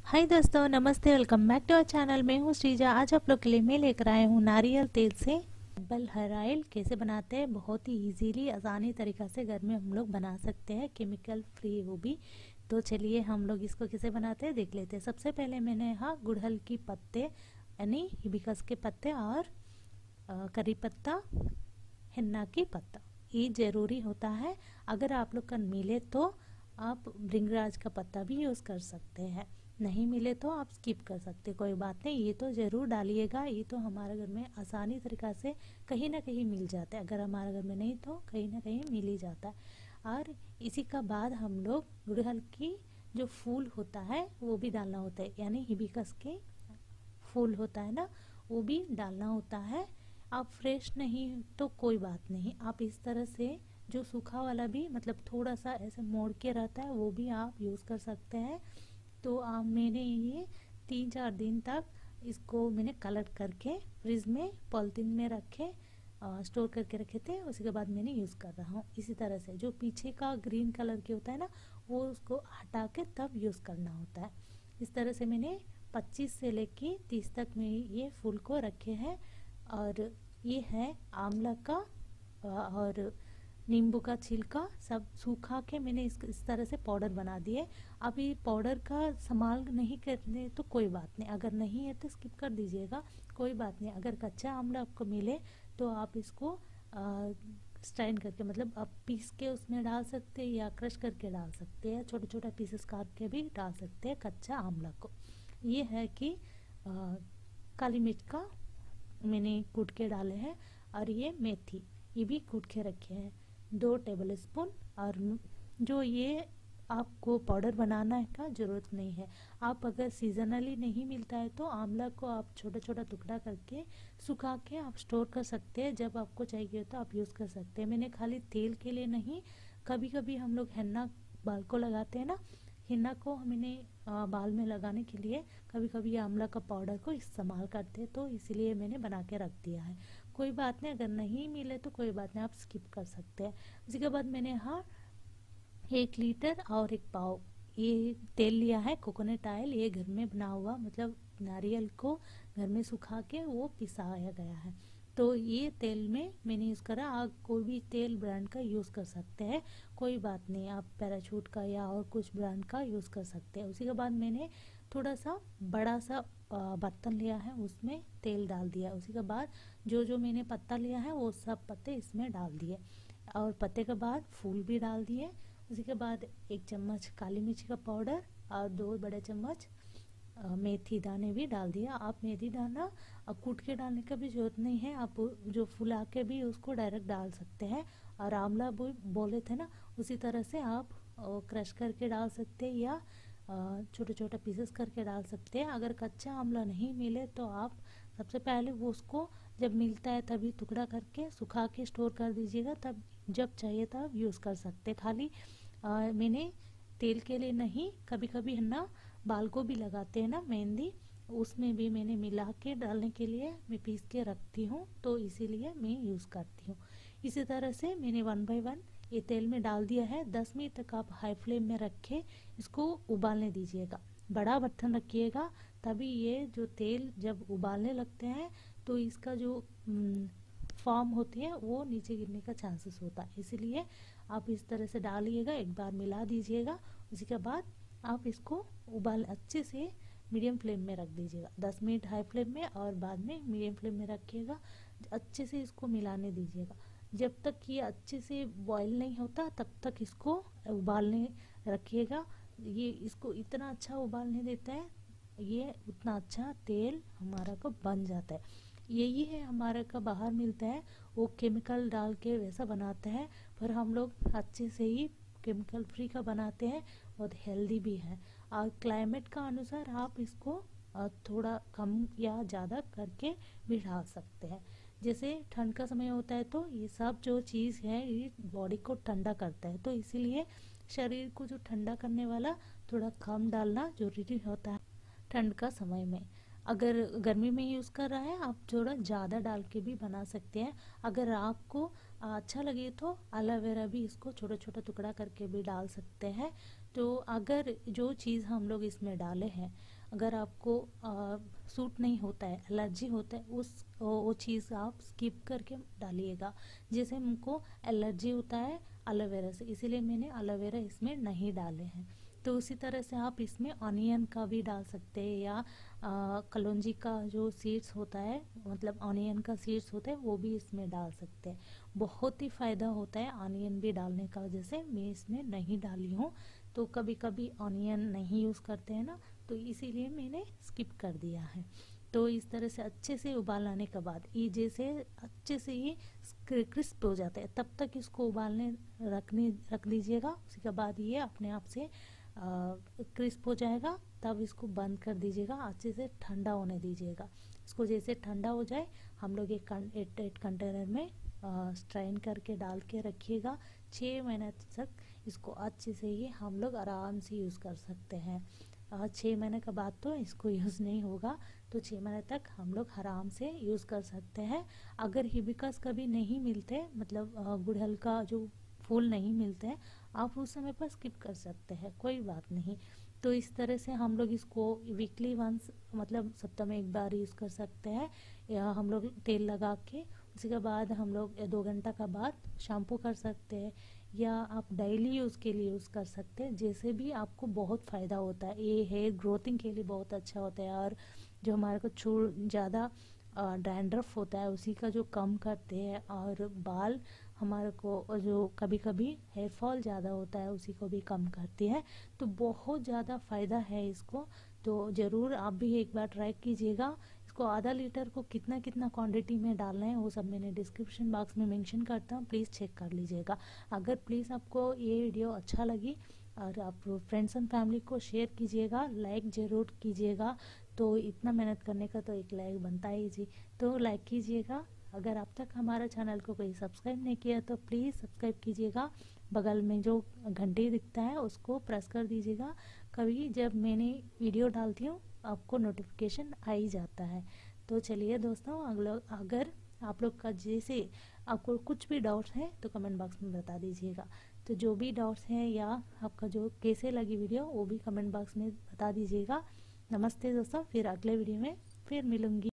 हाय दोस्तों, नमस्ते। Welcome back to our channel. मैं हूँ श्रीजा। आज आप लोग के लिए मैं लेकर आया हूँ नारियल तेल से हर्बल हेयर ऑयल कैसे बनाते हैं। बहुत ही इजीली आसानी तरीका से घर में हम लोग बना सकते हैं, केमिकल फ्री वो भी। तो चलिए हम लोग इसको कैसे बनाते हैं देख लेते हैं। सबसे पहले मैंने यहाँ गुड़हल की पत्ते यानी हिबिस्कस के पत्ते और करी पत्ता, हिन्ना की पत्ता, ये ज़रूरी होता है। अगर आप लोग का मिले तो आप भृंगराज का पत्ता भी यूज़ कर सकते हैं, नहीं मिले तो आप स्किप कर सकते, कोई बात नहीं। ये तो ज़रूर डालिएगा, ये तो हमारे घर में आसानी तरीक़ा से कहीं ना कहीं मिल जाता है। अगर हमारे घर में नहीं तो कहीं ना कहीं मिल ही जाता है। और इसी का बाद हम लोग गुड़हल की जो फूल होता है वो भी डालना होता है, यानी हिबिस्कस के फूल होता है ना, वो भी डालना होता है। आप फ्रेश नहीं तो कोई बात नहीं, आप इस तरह से जो सूखा वाला भी मतलब थोड़ा सा ऐसे मोड़ के रहता है वो भी आप यूज़ कर सकते हैं। तो मैंने ये 3-4 दिन तक इसको मैंने कलेक्ट करके फ्रिज में पॉलिथीन में रखे, स्टोर करके रखे थे। उसी के बाद मैंने यूज़ कर रहा हूँ। इसी तरह से जो पीछे का ग्रीन कलर के होता है ना, वो उसको हटा के तब यूज़ करना होता है। इस तरह से मैंने 25 से लेके 30 तक में ये फूल को रखे हैं। और ये है आंवला का और नींबू का छिलका सब सूखा के मैंने इस तरह से पाउडर बना दिए। अभी पाउडर का इस्तेमाल नहीं करने तो कोई बात नहीं, अगर नहीं है तो स्किप कर दीजिएगा, कोई बात नहीं। अगर कच्चा आंवला आपको मिले तो आप इसको स्ट्राइन करके मतलब आप पीस के उसमें डाल सकते हैं या क्रश करके डाल सकते हैं, छोटे छोटे पीसेस काट के भी डाल सकते हैं कच्चा आंवला को। ये है कि काली मिर्च का मैंने कूट के डाले हैं, और ये मेथी ये भी कूट के रखे हैं 2 टेबल स्पून। और जो ये आपको पाउडर बनाना का ज़रूरत नहीं है। आप अगर सीजनली नहीं मिलता है तो आंवला को आप छोटा छोटा टुकड़ा करके सुखा के आप स्टोर कर सकते हैं, जब आपको चाहिए तो आप यूज़ कर सकते हैं। मैंने खाली तेल के लिए नहीं, कभी कभी हम लोग हिन्ना बाल को लगाते हैं ना, हिन्ना को मैंने बाल में लगाने के लिए कभी कभी आंवला का पाउडर को इस्तेमाल करते हैं, तो इसीलिए मैंने बना के रख दिया है। कोई बात नहीं, अगर नहीं मिले तो कोई बात नहीं, आप स्किप कर सकते हैं। उसी के बाद मैंने यहाँ 1 लीटर और 1 पाव ये तेल लिया है, कोकोनट ऑयल। ये घर में बना हुआ मतलब नारियल को घर में सुखा के वो पिसाया गया है। तो ये तेल में मैंने यूज़ करा। आप कोई भी तेल ब्रांड का यूज़ कर सकते हैं, कोई बात नहीं। आप पैराशूट का या और कुछ ब्रांड का यूज़ कर सकते हैं। उसी के बाद मैंने थोड़ा सा बड़ा सा बर्तन लिया है, उसमें तेल डाल दिया। उसी के बाद जो जो मैंने पत्ता लिया है वो सब पत्ते इसमें डाल दिए, और पत्ते के बाद फूल भी डाल दिए। उसी के बाद 1 चम्मच काली मिर्च का पाउडर और 2 बड़े चम्मच मेथी दाने भी डाल दिया। आप मेथी दाना कूट के डालने का भी जरूरत नहीं है, आप जो फुला के भी उसको डायरेक्ट डाल सकते हैं। और आंवला बोले थे ना, उसी तरह से आप क्रश करके डाल सकते हैं या छोटे छोटे पीसेस करके डाल सकते हैं। अगर कच्चा आंवला नहीं मिले तो आप सबसे पहले वो उसको जब मिलता है तभी टुकड़ा करके सुखा के स्टोर कर दीजिएगा, तब जब चाहिए तब यूज़ कर सकते। खाली मैंने तेल के लिए नहीं, कभी कभी है ना बाल को भी लगाते हैं ना मेहंदी, उसमें भी मैंने मिला के डालने के लिए मैं पीस के रखती हूँ, तो इसीलिए मैं यूज़ करती हूँ। इसी तरह से मैंने 1 बाय 1 ये तेल में डाल दिया है। 10 मिनट तक आप हाई फ्लेम में रख के इसको उबालने दीजिएगा। बड़ा बर्तन रखिएगा, तभी ये जो तेल जब उबालने लगते हैं तो इसका जो फॉर्म होती है वो नीचे गिरने का चांसेस होता है, इसीलिए आप इस तरह से डालिएगा, एक बार मिला दीजिएगा। उसी के बाद आप इसको उबाल अच्छे से मीडियम फ्लेम में रख दीजिएगा। 10 मिनट हाई फ्लेम में और बाद में मीडियम फ्लेम में रखिएगा। अच्छे से इसको मिलाने दीजिएगा। जब तक ये अच्छे से बॉईल नहीं होता तब तक इसको उबालने रखिएगा। ये इसको इतना अच्छा उबालने देता है, ये उतना अच्छा तेल हमारा को बन जाता है। यही है हमारे का बाहर मिलता है, वो केमिकल डाल के वैसा बनाते हैं, पर हम लोग अच्छे से ही केमिकल फ्री का बनाते हैं, बहुत हेल्दी भी है। और क्लाइमेट का अनुसार आप इसको थोड़ा कम या ज़्यादा करके भी डाल सकते हैं। जैसे ठंड का समय होता है तो ये सब जो चीज़ है ये बॉडी को ठंडा करता है, तो इसीलिए शरीर को जो ठंडा करने वाला थोड़ा कम डालना जरूरी होता है ठंड का समय में। अगर गर्मी में यूज़ कर रहा है आप थोड़ा ज़्यादा डाल के भी बना सकते हैं। अगर आपको अच्छा लगे तो एलोवेरा भी इसको छोटा छोटा टुकड़ा करके भी डाल सकते हैं। तो अगर जो चीज़ हम लोग इसमें डाले हैं अगर आपको सूट नहीं होता है, एलर्जी होता है, वो चीज़ आप स्किप करके डालिएगा। जैसे हमको एलर्जी होता है एलोवेरा से, इसीलिए मैंने एलोवेरा इसमें नहीं डाले हैं। तो उसी तरह से आप इसमें ऑनियन का भी डाल सकते हैं, या कलौंजी का जो सीड्स होता है, मतलब ऑनियन का सीड्स होता है, वो भी इसमें डाल सकते हैं। बहुत ही फ़ायदा होता है ऑनियन भी डालने का, वजह से मैं इसमें नहीं डाली हूँ। तो कभी कभी ऑनियन नहीं यूज़ करते हैं ना, तो इसीलिए मैंने स्किप कर दिया है। तो इस तरह से अच्छे से उबाल लाने के बाद ये जैसे अच्छे से ये क्रिस्प हो जाता है, तब तक इसको उबालने रख दीजिएगा। उसी के बाद ये अपने आप से क्रिस्प हो जाएगा, तब इसको बंद कर दीजिएगा, अच्छे से ठंडा होने दीजिएगा। इसको जैसे ठंडा हो जाए हम लोग एक कंटेनर में स्ट्रेन करके डाल के रखिएगा। 6 महीने तक इसको अच्छे से ही हम लोग आराम से यूज़ कर सकते हैं। 6 महीने के बाद तो इसको यूज़ नहीं होगा, तो 6 महीने तक हम लोग आराम से यूज़ कर सकते हैं। अगर हिबिस्कस कभी नहीं मिलते, मतलब गुड़हल का जो फूल नहीं मिलते हैं, आप उस समय पर स्किप कर सकते हैं, कोई बात नहीं। तो इस तरह से हम लोग इसको वीकली वंस, मतलब सप्ताह में एक बार यूज़ कर सकते हैं, या हम लोग तेल लगा के उसी के बाद हम लोग 2 घंटा का बाद शैम्पू कर सकते हैं, या आप डेली यूज़ के लिए यूज़ कर सकते हैं। जैसे भी आपको बहुत फ़ायदा होता है, ये हेयर ग्रोथिंग के लिए बहुत अच्छा होता है, और जो हमारे को ज़्यादा डैंड्रफ होता है उसी का जो कम करते हैं, और बाल हमारे को जो कभी कभी हेयर फॉल ज़्यादा होता है उसी को भी कम करती है। तो बहुत ज़्यादा फ़ायदा है इसको, तो ज़रूर आप भी एक बार ट्राई कीजिएगा। इसको आधा लीटर को कितना कितना क्वांटिटी में डालना है वो सब मैंने डिस्क्रिप्शन बॉक्स में मेंशन करता हूँ, प्लीज़ चेक कर लीजिएगा। अगर प्लीज़ आपको ये वीडियो अच्छा लगी और आप फ्रेंड्स एंड फैमिली को शेयर कीजिएगा, लाइक ज़रूर कीजिएगा। तो इतना मेहनत करने का तो एक लाइक बनता ही जी, तो लाइक कीजिएगा। अगर अब तक हमारा चैनल को कोई सब्सक्राइब नहीं किया तो प्लीज़ सब्सक्राइब कीजिएगा। बगल में जो घंटी दिखता है उसको प्रेस कर दीजिएगा, कभी जब मैंने वीडियो डालती हूँ आपको नोटिफिकेशन आ ही जाता है। तो चलिए दोस्तों, अगर आप लोग का जैसे आपको कुछ भी डाउट्स हैं तो कमेंट बॉक्स में बता दीजिएगा। तो जो भी डाउट्स हैं या आपका जो कैसे लगी वीडियो वो भी कमेंट बॉक्स में बता दीजिएगा। नमस्ते दोस्तों, फिर अगले वीडियो में फिर मिलूँगी।